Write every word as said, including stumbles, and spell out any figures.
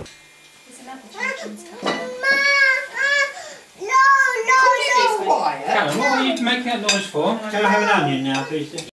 There's another children's cup. Callum, what are you making that noise for? Can I have an onion now, please?